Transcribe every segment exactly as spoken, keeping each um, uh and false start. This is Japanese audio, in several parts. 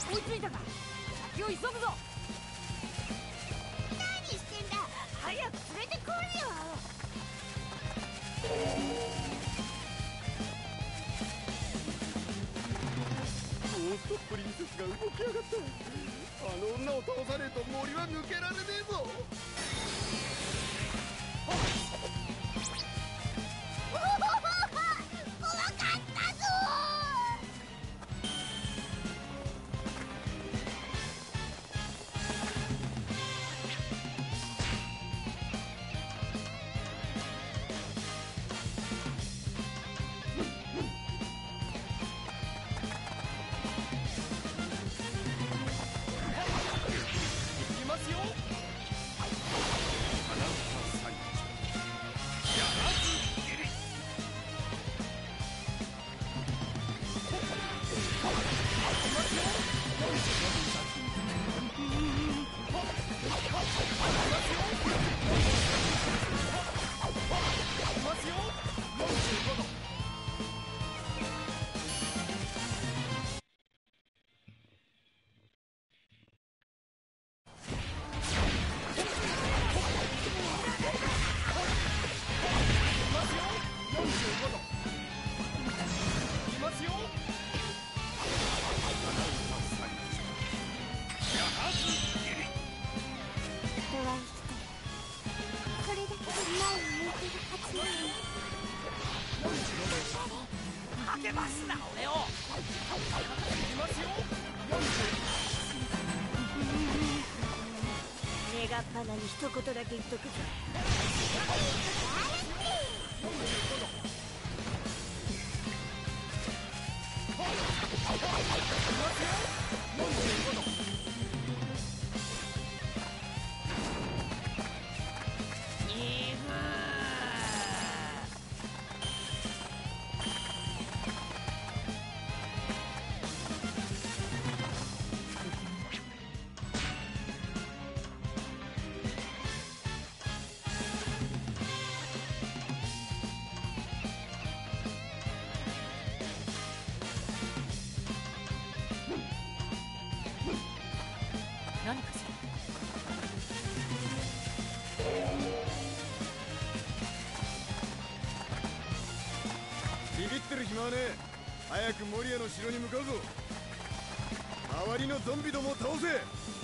追いついたか。先を急ぐぞ。 何してんだ。早く連れてこいよ。 ゴーストプリンセスが動き上がった。あの女を倒さねえと森は抜けられねえぞ。 怖かったぞ。 励ますな俺を。 願っぱなに一言だけ言っとくぞ。 何かしら。 ビビってる暇はねえ。早くモリアの城に向かうぞ。周りのゾンビどもを倒せ。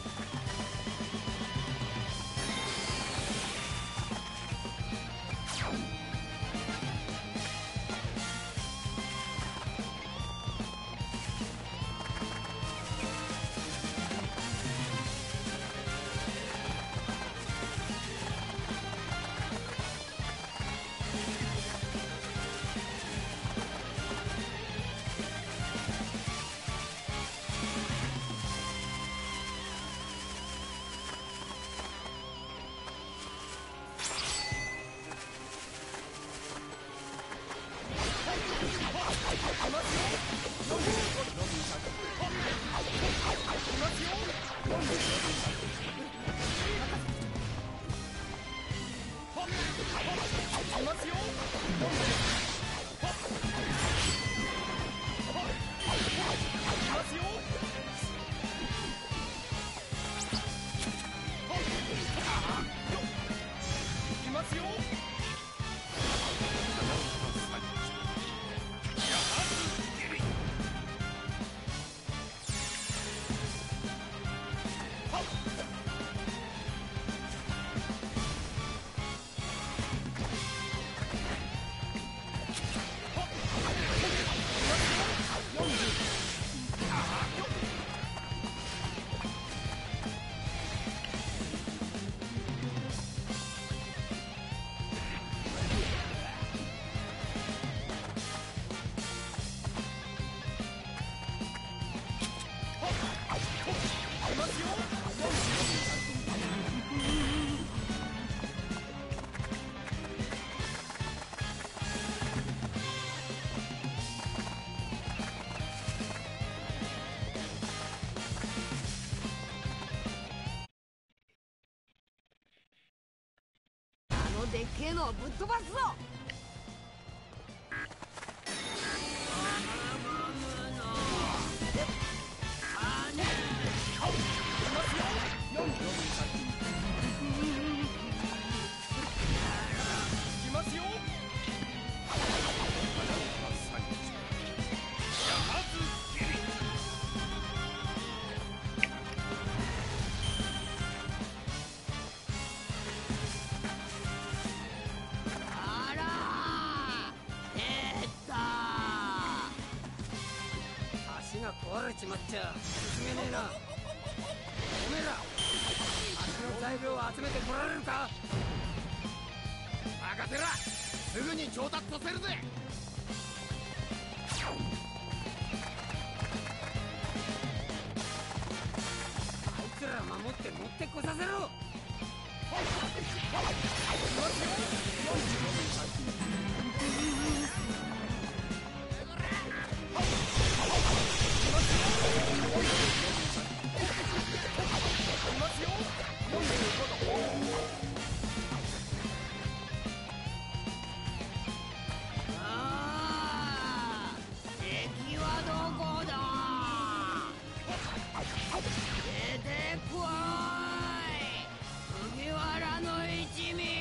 でっけえのをぶっ飛ばすぞ。 あが壊れちまっちゃ進めねえな。おめえら足の材料を集めてこられるか。 任せら、すぐに調達させるぜ。 あいつら守って持ってこさせろ。ああ、敵はどこだ。出てこい、麦わらの一味。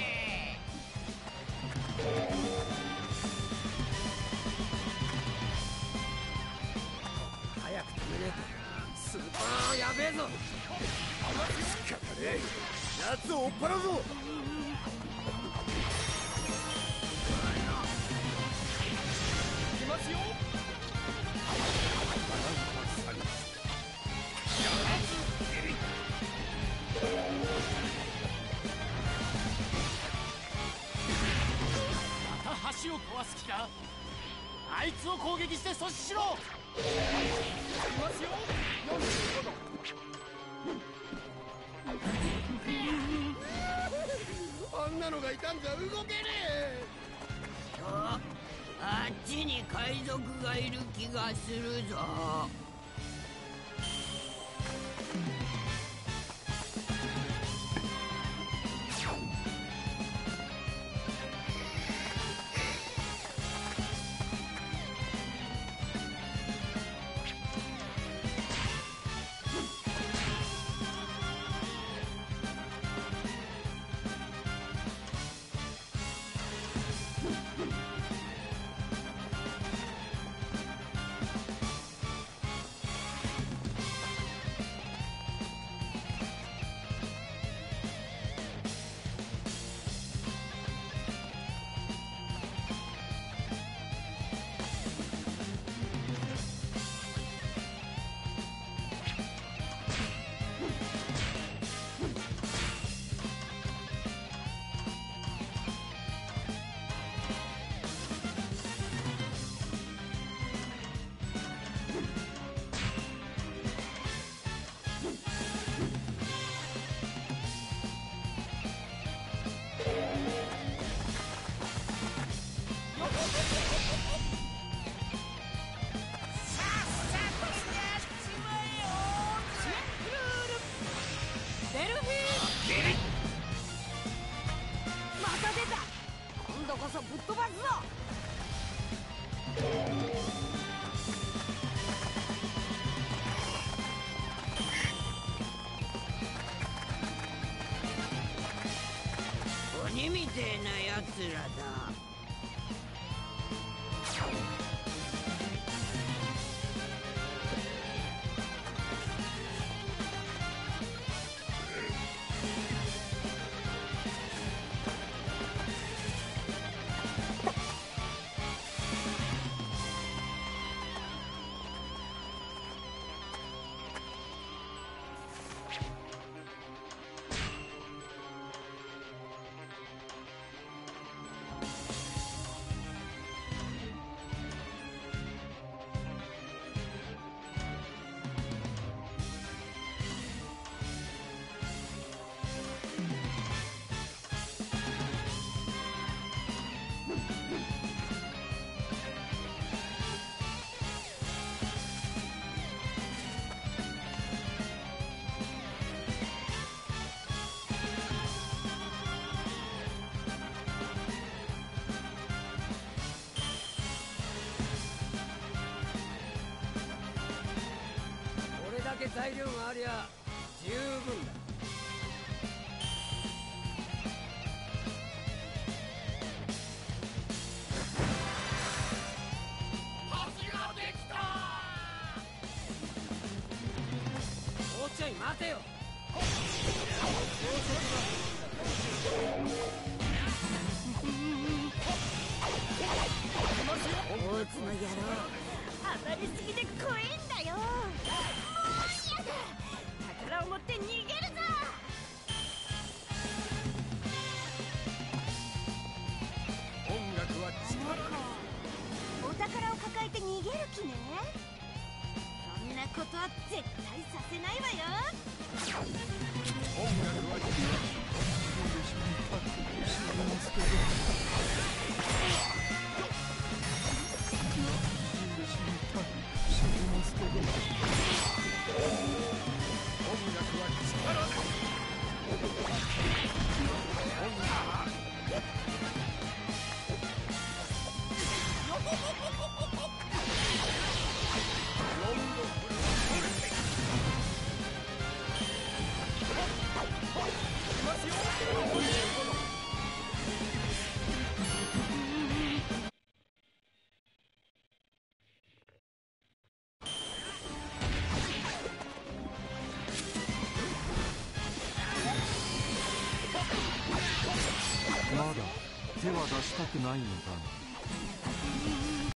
早く止めねえとスーパーやべえぞ。 仕方ねえ、奴を追っ払うぞ。行きますよ。 また橋を壊す気か。あいつを攻撃して阻止しろ。 行きますよ。よんじゅうごど。あんなのがいたんじゃ動けねえ。 あ、あっちに海賊がいる気がするぞ。また出た。今度こそぶっ飛ばすぞ。鬼みてえなやつらだ。これだけ材料がありゃ十分だ。もうちょい待てよ。 大津の野郎当たりすぎて怖えんだ。 逃げる気ね。そんなことは絶対させないわよ。 音楽は死んでしまった。死んでますけど死んでしまった死んでますけど音楽は力です。音楽まだ手は出したくないのだが。